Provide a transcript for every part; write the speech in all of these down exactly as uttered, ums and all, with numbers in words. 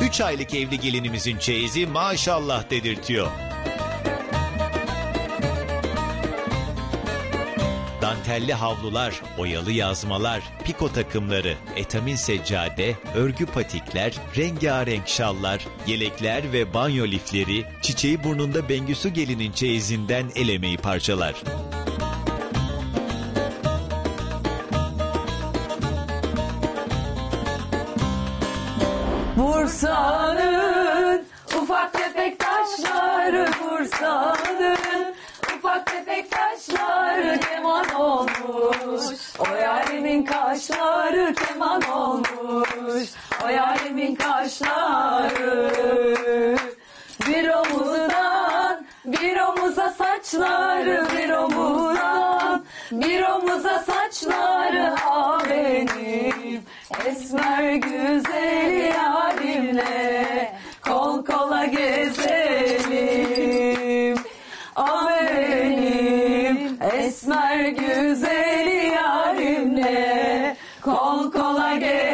üç aylık evli gelinimizin çeyizi maşallah dedirtiyor. Dantelli havlular, oyalı yazmalar, piko takımları, etamin seccade, örgü patikler, rengarenk şallar, yelekler ve banyo lifleri, çiçeği burnunda Bengüsü gelinin çeyizinden el emeği parçalar. Bursa'nın ufak tefek taşları, Bursa'nın ufak tefek taşları keman olmuş. O yarimin kaşları keman olmuş. O yarimin kaşları bir omuzdan bir omuza saçları, bir omuzdan bir omuza saçları. Ah benim esmer güzel yarimle kol kola gezelim. Ah benim esmer güzel yarimle kol kola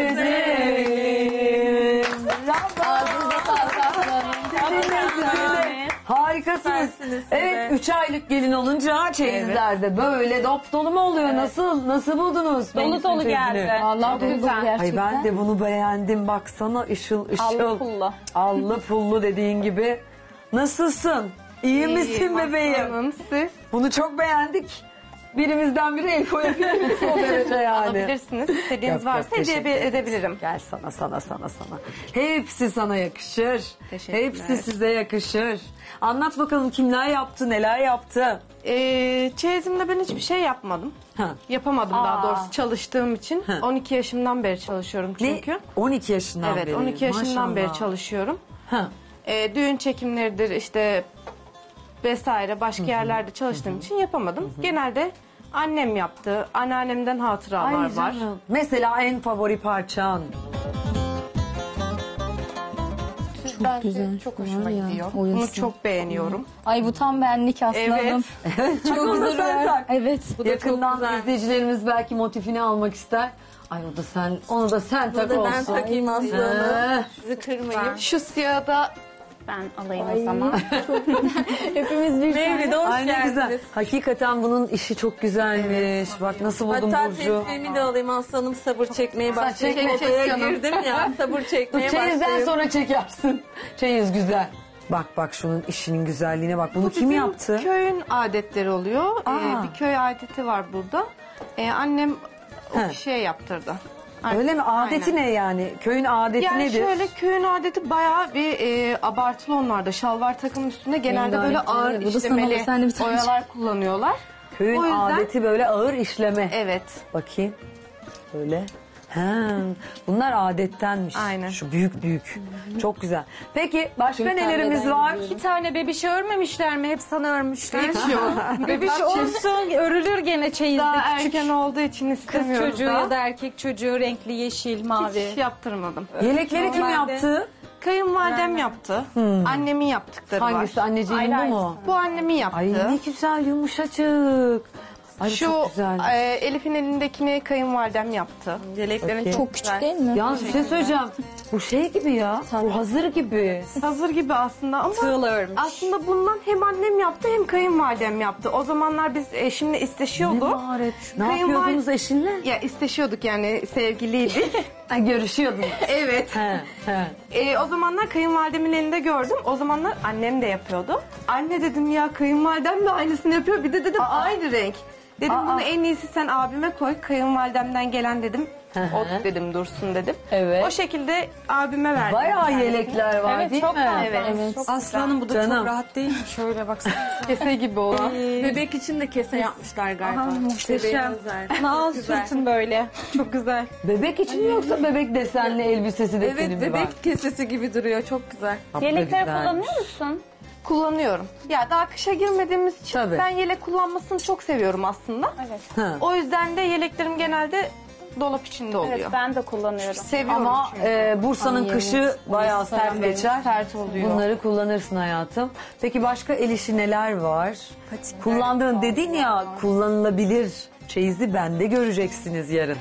gezelim. Ağzınıza sağlık aslanım. Harikasınız. Evet, üç aylık gelin olunca çeyizlerde böyle dop dolu mu oluyor? Nasıl nasıl buldunuz? Dolu Bengüs'ün dolu çeyizini? geldi. Allah Çok güzel. gerçekten. Ay ben de bunu beğendim. Baksana ışıl ışıl. Allı pullu. Allı pullu dediğin gibi. Nasılsın? İyi misin bebeğim? Hanım, siz Bunu çok beğendik. Birimizden biri el koyabiliriz o derece yani. alabilirsiniz. İstediğiniz Yok, yok, varsa hediye teşekkür ederiz. edebilirim. Gel sana sana sana sana. Hepsi sana yakışır. Teşekkürler. Hepsi size yakışır. Anlat bakalım kimler yaptı, neler yaptı? Ee, çeyizimde ben hiçbir şey yapmadım. Ha. Yapamadım daha doğrusu çalıştığım için. Ha. on iki yaşımdan beri çalışıyorum çünkü. Ne? on iki yaşından Evet, beri. on iki yaşından Maşallah. beri çalışıyorum. Ha. Ee, düğün çekimleridir işte vesaire başka yerlerde çalıştığım için yapamadım. Genelde annem yaptı. Anneannemden hatıralar Ay var. canım. Mesela en favori parçan. Çok güzel. Çok hoşuma Var ya, gidiyor. oyası. Bunu çok beğeniyorum. Ay bu tam benlik aslanım. Evet. Çok Onu da güzel. sen tak. Evet. Yakından izleyicilerimiz belki motifini almak ister. Ay o da sen, onu da sen tak olsun. Ben takayım aslanım. Ee, Sizi kırmayayım. Şu siyahı da Ben alayım o zaman. Hepimiz bir Mevlid'e hoş Ay ne geldiniz. güzel. Hakikaten bunun işi çok güzelmiş. Bak nasıl buldum Hatta Burcu. tespihimi de alayım aslanım, sabır çekmeye başlayayım. çek, çek Odaya canım. girdim ya, sabır çekmeye Çeyizden başlayayım. sonra çekersin. Çeyiz güzel. Bak bak şunun işinin güzelliğine bak. Bunu kim bizim yaptı? köyün adetleri oluyor. Ee, Aa. bir köy adeti var burada. Ee, annem o He. kişiye yaptırdı. Öyle mi? Adeti Aynen. ne yani? Köyün adeti Yani nedir? şöyle köyün adeti bayağı bir e, abartılı onlarda. Şalvar takımın üstüne genelde böyle Rengarenk, ağır evet. Bu da sana işlemeli olur, sen de bir tane oyalar kullanıyorlar. Köyün o yüzden- adeti böyle ağır işleme. Evet. Bakayım. Böyle. Ha, bunlar adettenmiş. Aynen. Şu büyük büyük. Çok güzel. Peki başka nelerimiz var? Bir tane bebişi örmemişler mi? Hep sana örmüşler. Hiç yok. Bebiş olsun örülür gene çeyizde. Daha Küçük erken olduğu için kız istemiyoruz çocuğu daha. ya da erkek çocuğu renkli yeşil, mavi. Hiç yaptırmadım. Yelekleri kim Normalde- yaptı? Kayınvalidem yaptı. Annemin yaptıkları Hangisi? var. Anneciğin bu mu? Bu annemin yaptı. Ay ne güzel yumuşacık. Ay Şu çok güzel. e, Elif'in elindekini kayınvalidem yaptı. Yeleklerin Okey. Çok küçük değil mi? Yalnız bir şey söyleyeceğim. Bu şey gibi ya. Bu hazır gibi. Hazır gibi aslında ama Tığla örmüş. aslında bundan hem annem yaptı hem kayınvalidem yaptı. O zamanlar biz eşimle Ne isteşiyorduk. maharet. Ne Kayınval- yapıyordunuz eşinle? Ya isteşiyorduk yani sevgiliydik. Ha, görüşüyordunuz. Evet. He, he. E, o zamanlar kayınvalidemin elinde gördüm. O zamanlar annem de yapıyordu. Anne dedim ya kayınvalidem de aynısını yapıyor. Bir de dedim aynı renk. Dedim Aa. bunu en iyisi sen abime koy. Kayınvalidemden gelen dedim. Hı hı. Ot dedim dursun dedim. Evet. O şekilde abime verdim. Bayağı bir tanesini. yelekler var Evet, değil çok mi? fazla. Evet. Evet. Çok Aslanım bu da Canım. çok rahat değil mi? Şöyle baksana. kese gibi olan. Bebek için de kese yapmışlar galiba. Aha, muhteşem. Bebeğe özel. Nal sırtın böyle. Çok güzel. Bebek için mi yoksa bebek desenli elbisesi deseni Evet, mi bebek var? kesesi gibi duruyor, çok güzel. Bak, bu da Yelekleri güzelmiş. kullanıyor musun? Kullanıyorum. Ya daha kışa girmediğimiz için Tabii. ben yelek kullanmasını çok seviyorum aslında. Evet. Ha. O yüzden de yeleklerim genelde dolap içinde oluyor. Evet ben de kullanıyorum. Seviyorum Ama çünkü. e, Bursa'nın Ay, kışı evet. bayağı sert Evet, geçer. sert oluyor. Bunları kullanırsın hayatım. Peki başka el işi neler var? Kullandığın dedin ya kullanılabilir çeyizi bende göreceksiniz yarın.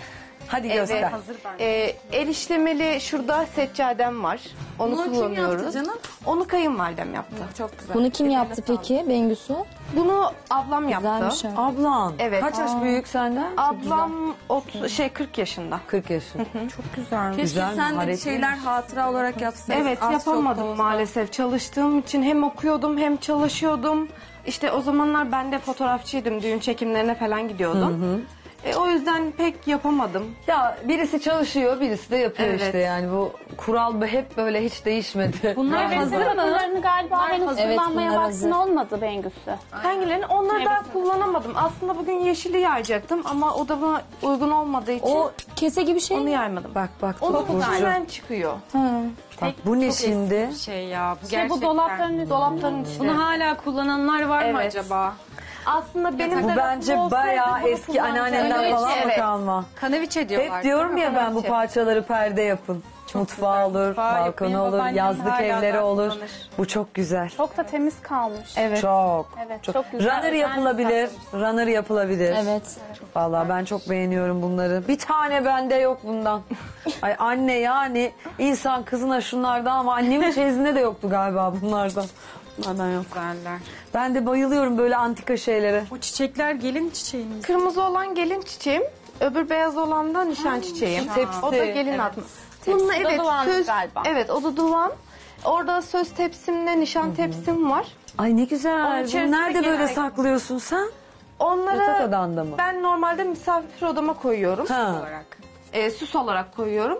Hadi göster. Ee, el işlemeli şurada seccadem var. Onu Bunu kim kullanıyoruz. yaptı canım? Onu kayınvalidem yaptı. Çok güzel. Bunu kim yaptı peki Bengisu? Bunu ablam yaptı. Güzelmiş ha. Ablan. Evet. Kaç yaş büyük senden? Ablam otuz şey kırk yaşında. kırk yaşında. Çok güzel. Keşke Güzel, sen de bir maharetli. şeyler hatıra olarak yapsaydın. Evet, Az yapamadım çok da olsa. maalesef. Çalıştığım için hem okuyordum hem çalışıyordum. İşte o zamanlar ben de fotoğrafçıydım. Düğün çekimlerine falan gidiyordum. E, o yüzden pek yapamadım. Ya birisi çalışıyor, birisi de yapıyor Evet. işte yani bu kural hep böyle hiç değişmedi. Bunlar hazır mı? Galiba henüz Evet, kullanmaya bunlar vaktin hazır. olmadı Bengüsü. Hangilerini? Onları daha kullanamadım. Aslında bugün yeşili yayacaktım ama o da bana uygun olmadığı için O kese gibi şey onu mi? yaymadım. Bak bak Onu tut Burcu. hemen çıkıyor. Bak bu ne şimdi? Şey ya bu İşte gerçekten. bu dolapların Dolapların içinde. Bunu hala kullananlar var mı Evet. acaba? Aslında benim Bu tarafım bence olsaydı bayağı bunu eski kullanacaktım. anneannenden Evet, falan mı evet. kalma? Kanaviçe diyorlar. Hep diyorum ya ben bu Kanaviçe. parçaları perde yapın. Mutfağı olur, Mutfağı balkonu yapayım, olur, babaannem yazlık hala evleri daha olur. kullanır. Bu çok güzel. çok da temiz kalmış. Evet. Çok. Evet, çok güzel. Runner Özenle yapılabilir. Runner yapılabilir. Evet. Vallahi ben çok beğeniyorum bunları. Bir tane bende yok bundan. Ay anne yani insan kızına şunlardan ama annemin çeyizinde de yoktu galiba bunlardan. Bunlardan yok. Güzeller. Ben de bayılıyorum böyle antika şeylere. Bu çiçekler gelin çiçeğimiz. Kırmızı olan gelin çiçeğim, öbür beyaz olan da nişan çiçeğim. Tepsi. O da gelin atma. Bununla evet duvan söz galiba. evet o da duvan. Orada söz tepsimle nişan tepsim var. Ay ne güzel. Onun Bunu içerisinde nerede böyle gelenek- saklıyorsun sen? Onları Yatak odanda mı? ben normalde misafir odama koyuyorum. Ha. olarak. Ee, süs olarak koyuyorum.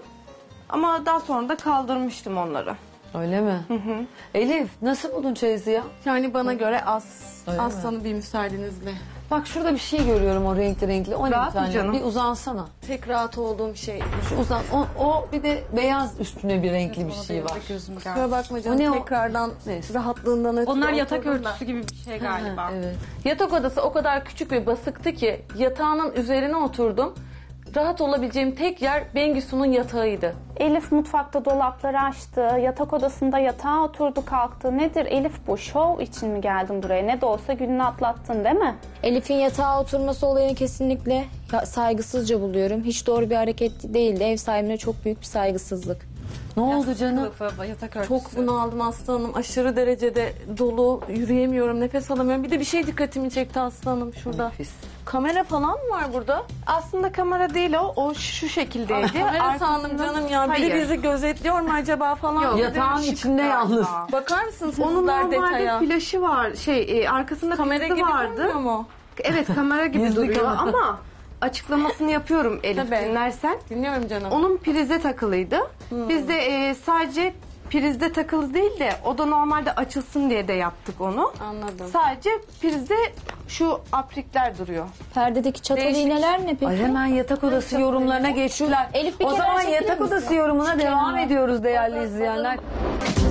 Ama daha sonra da kaldırmıştım onları. Öyle mi? Elif nasıl buldun çeyizi ya? Yani bana göre az. Öyle az mi? sana bir müsaadenizle. Bak şurada bir şey görüyorum o renkli renkli. O ne Rahat bir tane? mı canım? Bir uzansana. Tek rahat olduğum şey. Şu uzan. O, o bir de beyaz üstüne bir renkli bir şey var. Gözüm Kusura bakma O canım. ne o? Tekrardan Neyse. rahatlığından ötürü. Onlar yatak oturdum da. örtüsü gibi bir şey galiba. Evet. Yatak odası o kadar küçük ve basıktı ki yatağının üzerine oturdum. Rahat olabileceğim tek yer Bengisu'nun yatağıydı. Elif mutfakta dolapları açtı. Yatak odasında yatağa oturdu kalktı. Nedir Elif bu? Şov için mi geldin buraya? Ne de olsa gününü atlattın değil mi? Elif'in yatağa oturması olayını kesinlikle ya- saygısızca buluyorum. Hiç doğru bir hareket değildi. Ev sahibine çok büyük bir saygısızlık. Ne oldu canım? Kılıfı, yatak örtüsü. Çok bunaldım aslanım. Aşırı derecede dolu. Yürüyemiyorum. Nefes alamıyorum. Bir de bir şey dikkatimi çekti aslanım şurada. Nefis. Kamera falan mı var burada? Aslında kamera değil o. O şu şekildeydi. Kamera sandım canım ya. Biri Hayır. bizi gözetliyor mu acaba falan. Yok. Yatağın içinde yalnız. Bakar mısınız Onun sizler normalde detaya? flaşı var. Şey e, arkasında Kamera prizde gibi vardı. durmuyor mu? Evet kamera gibi Gizli duruyor kamera. ama açıklamasını yapıyorum Elif Tabii. dinlersen. Dinliyorum canım. Onun prize takılıydı. Biz de e, sadece prizde takılı değil de o da normalde açılsın diye de yaptık onu. Anladım. Sadece prizde şu aprikler duruyor. Perdedeki çatal Değişik. iğneler ne peki? Ay hemen yatak odası yorumlarına geçtiler. Elif, bir O kenara zaman çekilir yatak misin? odası yorumuna Şu devam kenara. ediyoruz değerli izleyenler.